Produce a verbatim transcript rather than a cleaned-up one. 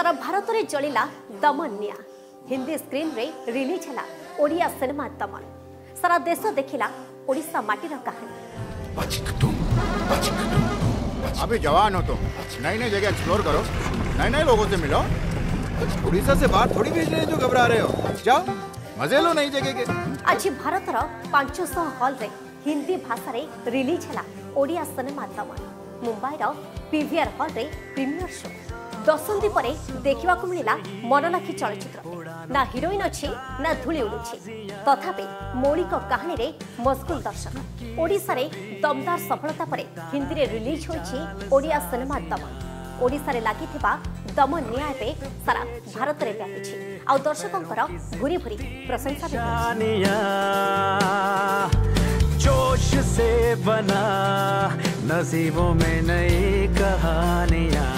सारा भारत में जलिला दमन निया हिंदी स्क्रीन रे रिलीज है ओडिया सिनेमा दमन सारा देश देखिला ओडिशा माटीर कहानी। अभी जवान हो तुम, नई नई जगह एक्सप्लोर करो, नए नए लोगों से मिलो। उड़ीसा से बाहर थोड़ी भेज रहे हैं जो घबरा रहे हो। जाओ मजे लो नई जगह के। आज भारतर पांच सौ हॉल रे हिंदी भाषा रे रिलीज है Odia cinema Daman. Mumbai PVR hall रे प्रीमियर शो दशंधि पर देखा मिला मनलाखी चलचित्र ना हिरोइन अच्छी ना धूली उड़ुछि तथापि मौलिक कहानी रे मशगुल दर्शक। ओडिशा रे दमदार सफलता पर हिंदी रे रिलीज होइछि ओडिया सिनेमा दमन। ओडिशा रे लागिथिबा दमन न्याय पे सारा भारत रे व्यापिछि आ दर्शकंकर भूरी भूरी प्रशंसा भी जोश से बना नसीबों में नई कहानियां।